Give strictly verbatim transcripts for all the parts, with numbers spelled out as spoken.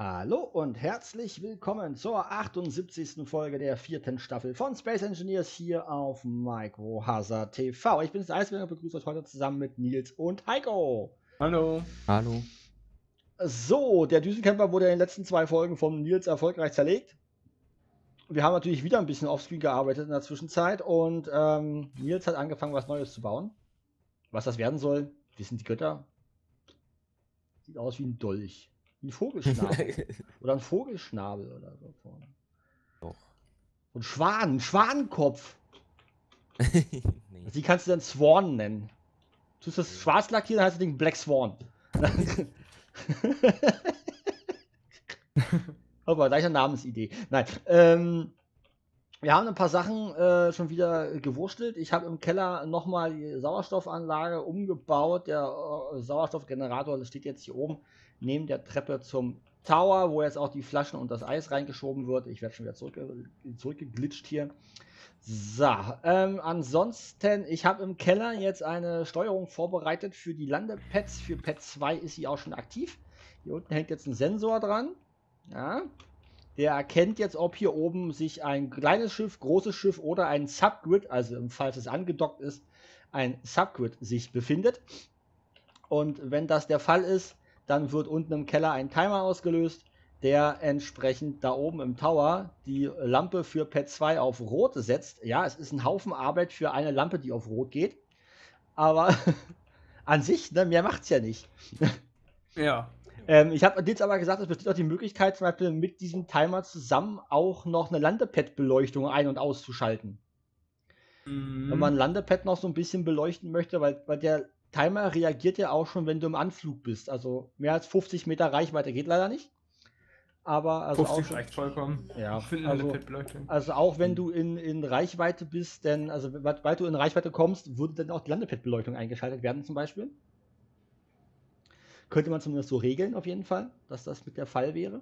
Hallo und herzlich willkommen zur achtundsiebzigsten Folge der vierten Staffel von Space Engineers hier auf Microhazard T V. Ich bin das Eisberger und begrüße euch heute zusammen mit Nils und Heiko. Hallo. Hallo. So, der Düsenkämpfer wurde in den letzten zwei Folgen von Nils erfolgreich zerlegt. Wir haben natürlich wieder ein bisschen offscreen gearbeitet in der Zwischenzeit und ähm, Nils hat angefangen, was Neues zu bauen. Was das werden soll, wissen die Götter. Sieht aus wie ein Dolch. Ein Vogelschnabel. Oder ein Vogelschnabel oder so vorne. Doch. So ein Schwan, ein Schwanenkopf. nee. Die kannst du dann Swan nennen. Du tust das schwarz lackieren, dann heißt das Ding Black Swan. Aber gleicher Namensidee. Nein. Ähm, wir haben ein paar Sachen äh, schon wieder gewurstelt. Ich habe im Keller nochmal die Sauerstoffanlage umgebaut. Der äh, Sauerstoffgenerator das steht jetzt hier oben neben der Treppe zum Tower, wo jetzt auch die Flaschen und das Eis reingeschoben wird. Ich werde schon wieder zurück, zurückgeglitscht hier. So, ähm, ansonsten, ich habe im Keller jetzt eine Steuerung vorbereitet für die Landepads. Für Pad zwei ist sie auch schon aktiv. Hier unten hängt jetzt ein Sensor dran. Ja. Der erkennt jetzt, ob hier oben sich ein kleines Schiff, großes Schiff oder ein Subgrid, also im Fall, es angedockt ist, ein Subgrid sich befindet. Und wenn das der Fall ist, dann wird unten im Keller ein Timer ausgelöst, der entsprechend da oben im Tower die Lampe für Pad zwei auf Rot setzt. Ja, es ist ein Haufen Arbeit für eine Lampe, die auf Rot geht. Aber an sich, ne, mehr macht's ja nicht. Ja. Ähm, ich habe jetzt aber gesagt, es besteht auch die Möglichkeit, zum Beispiel mit diesem Timer zusammen auch noch eine Landepad-Beleuchtung ein- und auszuschalten. Mhm. Wenn man ein Landepad noch so ein bisschen beleuchten möchte, weil, weil der Timer reagiert ja auch schon, wenn du im Anflug bist. Also mehr als fünfzig Meter Reichweite geht leider nicht. Aber also fünfzig auch schon, reicht vollkommen. ja, Für eine also, Landepad-Beleuchtung. also auch wenn du in, in Reichweite bist, denn also sobald du in Reichweite kommst, würde dann auch die Landepad-Beleuchtung eingeschaltet werden zum Beispiel. Könnte man zumindest so regeln auf jeden Fall, dass das mit der Fall wäre.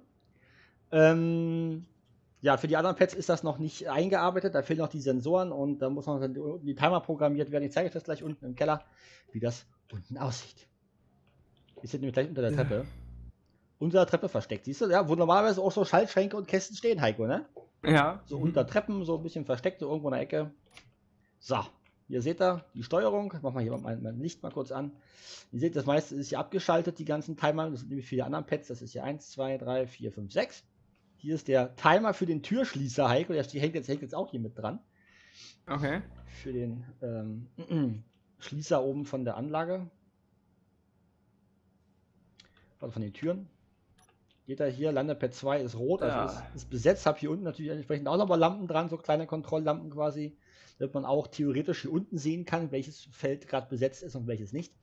Ähm, ja, für die anderen Pads ist das noch nicht eingearbeitet, da fehlen noch die Sensoren und da muss noch dann die Timer programmiert werden. Ich zeige euch das gleich unten im Keller, wie das unten aussieht. Die sind nämlich gleich unter der Ja. Treppe. Unter der Treppe versteckt, siehst du? Ja, wo normalerweise auch so Schaltschränke und Kästen stehen, Heiko, ne? Ja. So unter Treppen, so ein bisschen versteckt, so irgendwo in der Ecke. So, hier seht ihr die Steuerung. Ich mach mal hier mein, mein Licht mal kurz an. Ihr seht, das meiste ist hier abgeschaltet, die ganzen Timer. Das sind nämlich für die anderen Pads. Das ist hier eins, zwei, drei, vier, fünf, sechs. Hier ist der Timer für den Türschließer, Heiko. Der hängt jetzt, hängt jetzt auch hier mit dran. Okay. Für den ähm, Schließer oben von der Anlage. Also von den Türen. Geht da hier, Landepad zwei ist rot, also Ja. ist, ist besetzt. Hab hier unten natürlich entsprechend auch nochmal Lampen dran, so kleine Kontrolllampen quasi. Damit man auch theoretisch hier unten sehen kann, welches Feld gerade besetzt ist und welches nicht.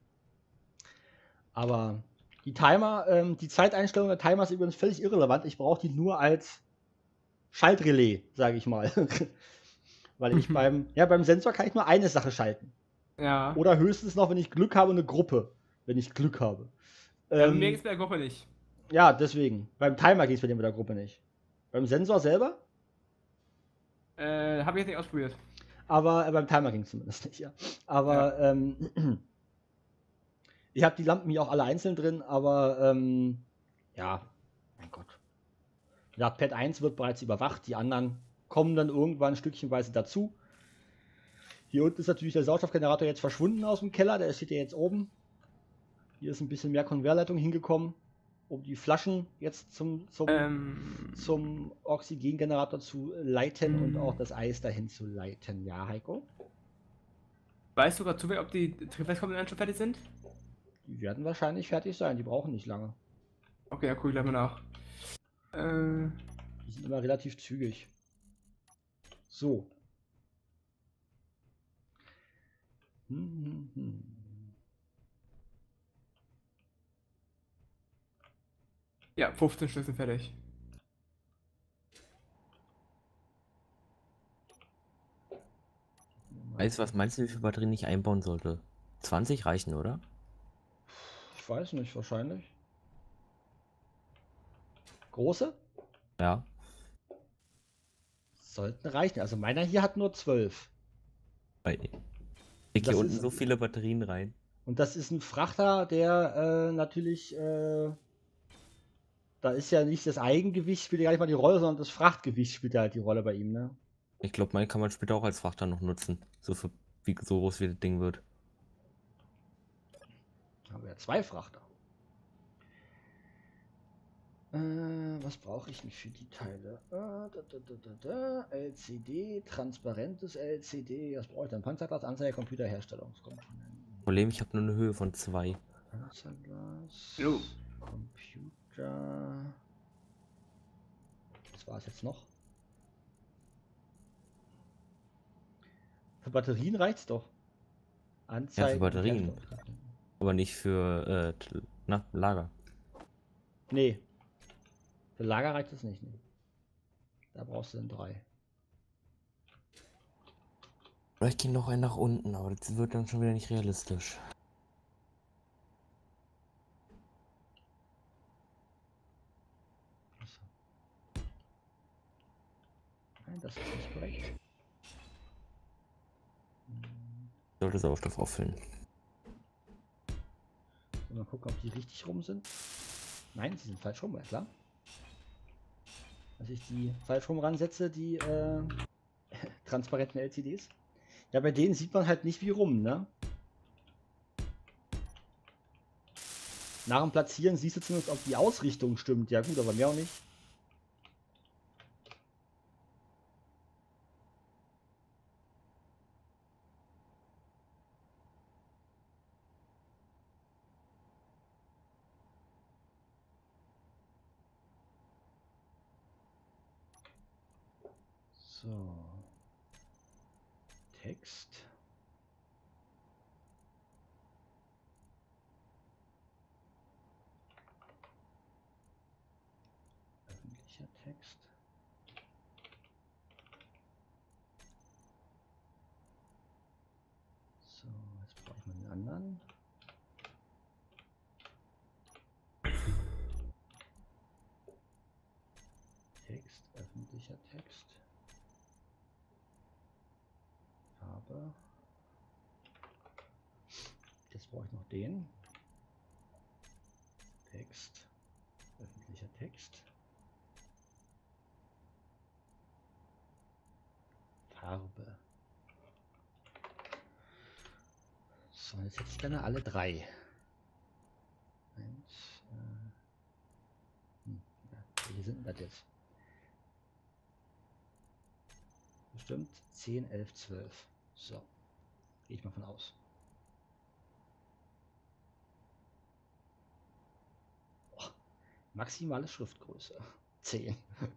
Aber die Timer, ähm, die Zeiteinstellung der Timer ist übrigens völlig irrelevant. Ich brauche die nur als Schaltrelais, sage ich mal. Weil ich beim, ja, beim Sensor kann ich nur eine Sache schalten. Ja. Oder höchstens noch, wenn ich Glück habe, eine Gruppe. Wenn ich Glück habe. ja Ähm, mir geht's bei der Gruppe nicht. ja, deswegen. Beim Timer geht es bei dem mit der Gruppe nicht. Beim Sensor selber? Äh, habe ich jetzt nicht ausprobiert. Aber äh, beim Timer ging es zumindest nicht, ja. Aber ja. Ähm, ich habe die Lampen hier auch alle einzeln drin, aber ähm, ja, mein Gott. Ja, Pad eins wird bereits überwacht, die anderen kommen dann irgendwann stückchenweise dazu. Hier unten ist natürlich der Sauerstoffgenerator jetzt verschwunden aus dem Keller, der steht ja jetzt oben. Hier ist ein bisschen mehr Konvertleitung hingekommen, um die Flaschen jetzt zum, zum, ähm, zum Oxygengenerator zu leiten und auch das Eis dahin zu leiten. Ja, Heiko? Weißt du gerade zufällig, ob die Triebwerkskomponenten schon fertig sind? Die werden wahrscheinlich fertig sein, die brauchen nicht lange. Okay, ja, cool, gleich mal nach. Äh, die sind immer relativ zügig. So. Hm, hm, hm. Ja, fünfzehn Stück sind fertig. Weißt du, was meinst du, wie viele Batterien ich einbauen sollte? zwanzig reichen, oder? Ich weiß nicht, wahrscheinlich. Große? Ja. Sollten reichen. Also meiner hier hat nur zwölf. Ich krieg hier unten so viele Batterien rein. Und das ist ein Frachter, der äh, natürlich äh, Da ist ja nicht das Eigengewicht spielt ja gar nicht mal die Rolle, sondern das Frachtgewicht spielt ja halt die Rolle bei ihm, ne? Ich glaube, meinen kann man später auch als Frachter noch nutzen. So, für, wie, so groß wie das Ding wird. Haben wir ja zwei Frachter. Äh, was brauche ich denn für die Teile? Äh, da, da, da, da, da. L C D, transparentes L C D. Was brauche ich denn? Panzerglas, Anzeige, Computer, Herstellungskomponenten. Problem, ich habe nur eine Höhe von zwei. Panzerglas, Jo. Computer. Was war es jetzt noch? Für Batterien reicht's doch. Anzeige. Ja, für Batterien. Herstellungskomponenten. Aber nicht für äh, na, Lager. Nee. Für Lager reicht es nicht. Nee. Da brauchst du dann drei. Vielleicht geht noch ein nach unten, aber das wird dann schon wieder nicht realistisch. Achso. Nein, das ist nicht korrekt. Sollte Sauerstoff auffüllen. So, mal gucken, ob die richtig rum sind. Nein, sie sind falsch rum, ja klar. Dass ich die falsch rum ransetze, die äh, transparenten L C Ds. Ja, bei denen sieht man halt nicht wie rum, ne? Nach dem Platzieren siehst du zumindest, ob die Ausrichtung stimmt. Ja gut, aber mehr auch nicht. So. Text. Öffentlicher Text. So, jetzt brauche ich mal den anderen. Text, öffentlicher Text. Farbe. Jetzt brauche ich noch den. Text, öffentlicher Text. Farbe. So, jetzt hätte ich gerne alle drei. Eins, äh, hm, ja, welche sind denn das jetzt? Bestimmt zehn, elf, zwölf. So, gehe ich mal von aus. Oh, maximale Schriftgröße. zehn.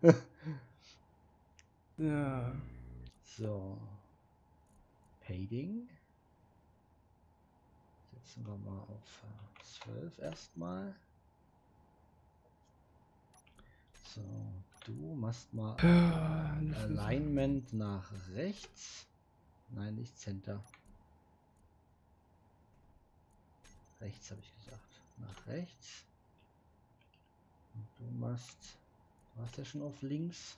Ja. So. Padding. Setzen wir mal auf zwölf erstmal. So, du machst mal Alignment nach rechts. Nein, nicht Center. Rechts habe ich gesagt. Nach rechts. Und du machst. Du hast ja schon auf links.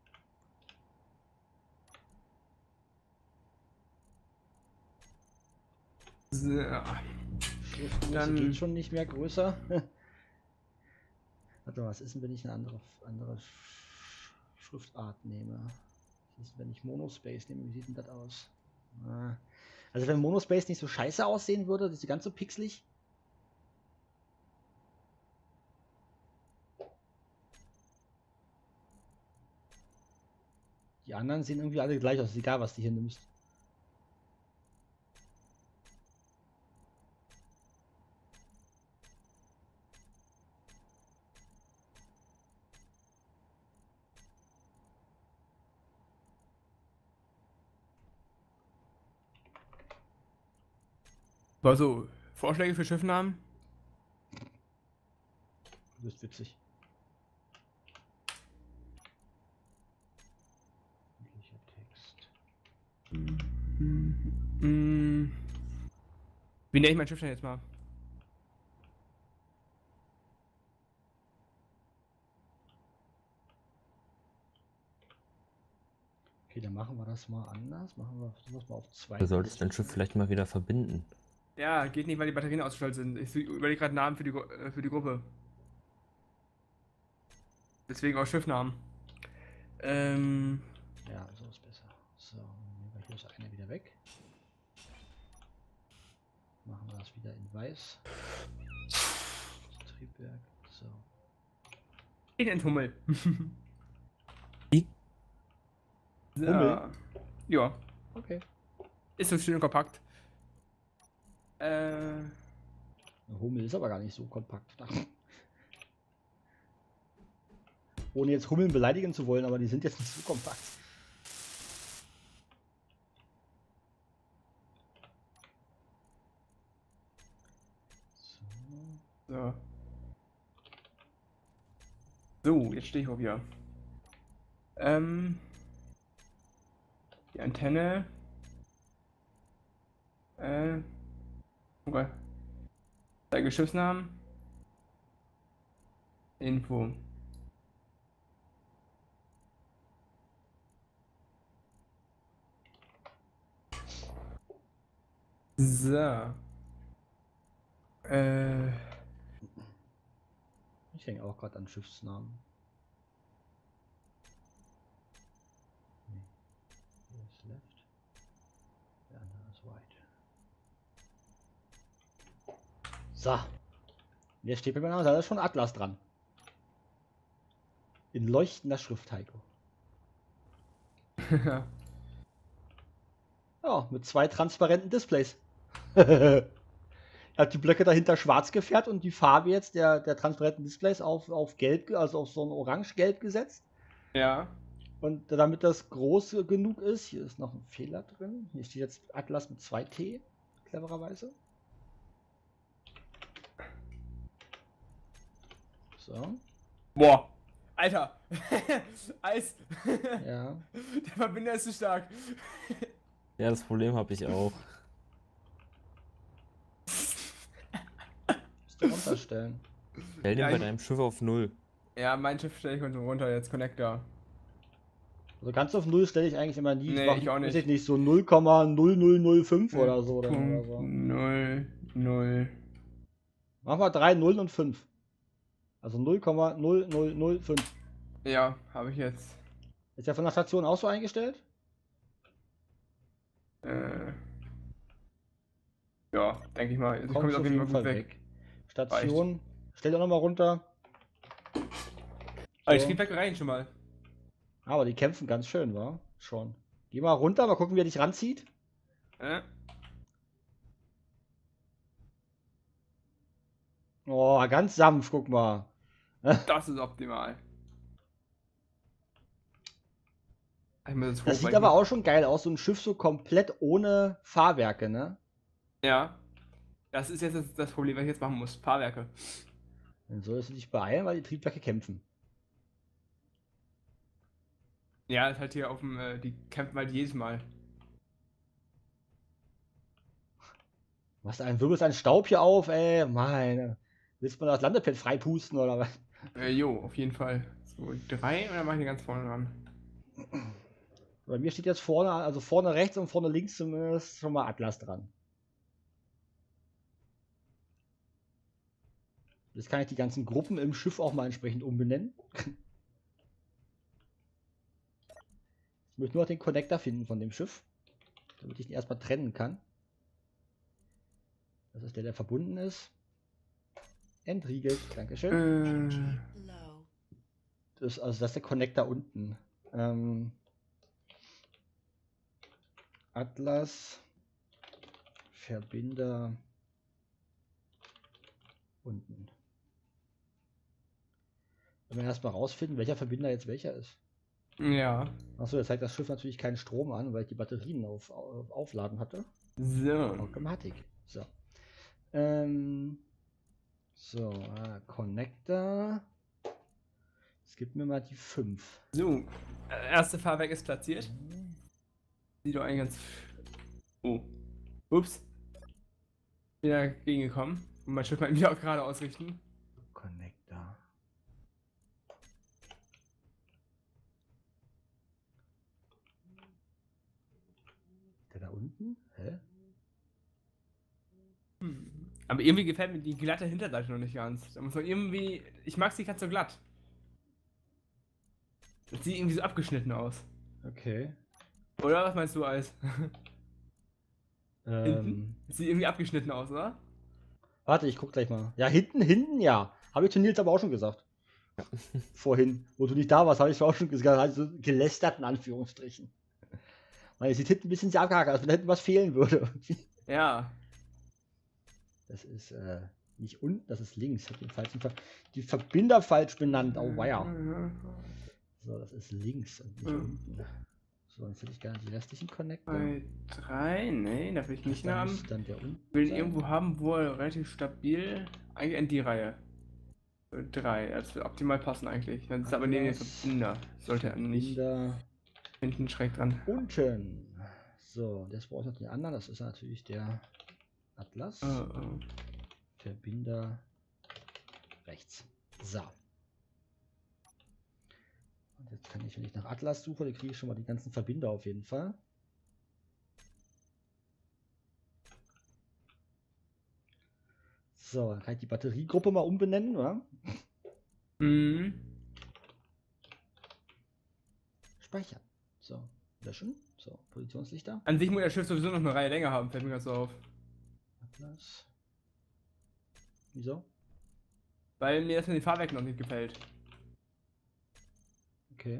So. Schriftgröße Dann- geht schon nicht mehr größer. Warte mal, was ist denn, wenn ich eine andere, andere Sch- Schriftart nehme? Was ist, wenn ich Monospace nehme? Wie sieht denn das aus? Ah. Also wenn Monospace nicht so scheiße aussehen würde, das ist ganz so pixelig. Die anderen sehen irgendwie alle gleich aus, ist egal was du hier nimmst. Also, Vorschläge für Schiffnamen? Du bist witzig. Öffentlicher Text. Hm. Wie nenne ich mein Schiff denn jetzt mal? Okay, dann machen wir das mal anders. Machen wir sowas mal auf zwei. Du solltest dein Schiff vielleicht mal wieder verbinden. Ja, geht nicht, weil die Batterien ausgeschaltet sind. Ich überlege gerade Namen für die, Gru- äh, für die Gruppe. Deswegen auch Schiffnamen. Ähm. Ja, so ist besser. So, nehmen wir hier das eine wieder weg. Machen wir das wieder in weiß. Das Triebwerk. So. Ich nenne Hummel. Wie? So. Hummel? Ja. Okay. Ist so schön kompakt. Äh. Eine Hummel ist aber gar nicht so kompakt. Ohne jetzt Hummeln beleidigen zu wollen, aber die sind jetzt nicht so kompakt. So. So. So, jetzt stehe ich auch wieder. Ähm. Die Antenne. Äh. Okay. Zeige Schiffsnamen. Info. So. Äh. Ich hänge auch gerade an Schiffsnamen. Nee. Hier ist left. Der andere ist right. So. Jetzt steht bei meiner Seite schon Atlas dran. In leuchtender Schrift, Heiko. Ja, mit zwei transparenten Displays. Er hat die Blöcke dahinter schwarz gefärbt und die Farbe jetzt der, der transparenten Displays auf, auf gelb, also auf so ein orange-gelb gesetzt. Ja. Und damit das groß genug ist, hier ist noch ein Fehler drin. Hier steht jetzt Atlas mit zwei T, clevererweise. So. Boah. Alter. Eis. Ja. Der Verbinder ist zu stark. Ja, das Problem habe ich auch. Musst du runterstellen. Stell den Ja, bei ich- deinem Schiff auf null. Ja, mein Schiff stelle ich unten runter, jetzt Connector. Also ganz auf null stelle ich eigentlich immer nie. Nee, mach, ich auch nicht. weiß ich nicht, so null Komma null null null fünf oder so. Dann oder Punkt so. null, null. Machen wir drei Nullen und fünf. Also null Komma null null null fünf. Ja, habe ich jetzt. Ist ja von der Station auch so eingestellt? Äh, ja, denke ich mal. Also ich Kommt komme jetzt auf auf jeden jeden Fall Fall gut weg. weg. Station. Stell doch nochmal runter. Aber ich So. krieg weg rein schon mal. Aber die kämpfen ganz schön, wa? Schon. Geh mal runter, mal gucken, wie er dich ranzieht. Äh? Oh, ganz sanft, guck mal. Das ist optimal. Ich muss jetzt Das sieht hochweichen. aber auch schon geil aus, so ein Schiff so komplett ohne Fahrwerke, ne? Ja. Das ist jetzt das, das Problem, was ich jetzt machen muss. Fahrwerke. Dann solltest du dich beeilen, weil die Triebwerke kämpfen. Ja, ist halt hier auf dem, äh, die kämpfen halt jedes Mal. Was ein wirbelst ein Staub hier auf, ey. Meine. Willst du mal das Landepad freipusten oder was? Äh, jo, auf jeden Fall. So, drei und dann mache ich den ganz vorne dran. Bei mir steht jetzt vorne, also vorne rechts und vorne links zumindest schon mal Atlas dran. Jetzt kann ich die ganzen Gruppen im Schiff auch mal entsprechend umbenennen. Ich möchte nur noch den Connector finden von dem Schiff, damit ich ihn erstmal trennen kann. Das ist der, der verbunden ist. Entriegelt, Dankeschön. Äh, Das ist, also das ist der Connector unten. Ähm, Atlas, Verbinder unten. Wenn wir erstmal rausfinden, welcher Verbinder jetzt welcher ist. ja. Achso, jetzt zeigt das Schiff natürlich keinen Strom an, weil ich die Batterien auf, auf Aufladen hatte. So. Automatik. So. Ähm, so, ah, Connector. Es gibt mir mal die fünf. So. Äh, erste Fahrwerk ist platziert. Sieht doch eigentlich ganz. Oh. Ups. Bin dagegen gekommen. Und mein Schiff mal wieder auch gerade ausrichten. Connector. Der da unten? Hä? Hm. Aber irgendwie gefällt mir die glatte Hinterseite noch nicht ganz. Da muss man irgendwie. Ich mag sie ganz so glatt. Das sieht irgendwie so abgeschnitten aus. Okay. Oder was meinst du, Eis? Ähm, Hinten? Das sieht irgendwie abgeschnitten aus, oder? warte, ich guck gleich mal. Ja, hinten, hinten, ja. Habe ich zu Nils aber auch schon gesagt. Vorhin, wo du nicht da warst, habe ich auch schon gesagt, also gelästert in Anführungsstrichen. Weil es sieht hinten ein bisschen sehr abgehakt aus, als wenn da hinten was fehlen würde. Ja. Das ist äh, nicht unten, das ist links. Ich habe den falschen Ver die Verbinder falsch benannt. Oh, weia. So, das ist links und nicht Mhm. unten. So, jetzt hätte ich gerne die restlichen Connector. Bei drei, nee, da will ich nicht mehr Dann haben. müsste dann der unten Ich will ihn sein. irgendwo haben, wo er relativ stabil. Eigentlich in die Reihe. Äh, Drei, das wird optimal passen eigentlich. Dann ist aber neben dem Atlas, Verbinder. Sollte er nicht Verbinder hinten schräg dran. unten. So, das brauche ich noch den anderen. Das ist natürlich der Atlas. Oh, oh. Verbinder rechts. So. Und jetzt kann ich, wenn ich nach Atlas suche, dann kriege ich schon mal die ganzen Verbinder auf jeden Fall. So, dann kann ich die Batteriegruppe mal umbenennen, oder? Mhm. Speichern. So, löschen. So, Positionslichter. An sich muss das Schiff sowieso noch eine Reihe länger haben, fällt mir gerade so auf. Atlas. Wieso? Weil mir das mit den Fahrwerken noch nicht gefällt. Okay.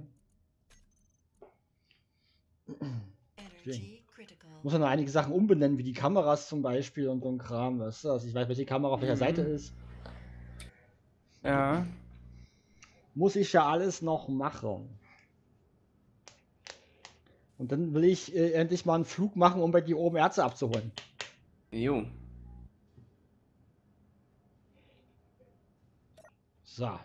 Energy critical. Muss man noch einige Sachen umbenennen, wie die Kameras zum Beispiel und so ein Kram, weißt du? Also ich weiß, welche Kamera auf welcher Mhm. Seite ist. Ja. Muss ich ja alles noch machen. Und dann will ich äh, endlich mal einen Flug machen, um bei dir oben Ärzte abzuholen. Jo. So.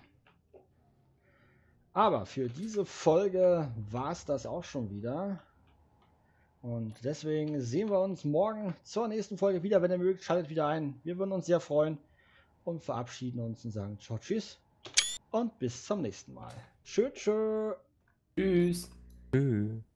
Aber für diese Folge war es das auch schon wieder. Und deswegen sehen wir uns morgen zur nächsten Folge wieder. Wenn ihr mögt, schaltet wieder ein. Wir würden uns sehr freuen und verabschieden uns und sagen ciao, tschüss und bis zum nächsten Mal. Tschö, tschö. Tschüss. Tschüss.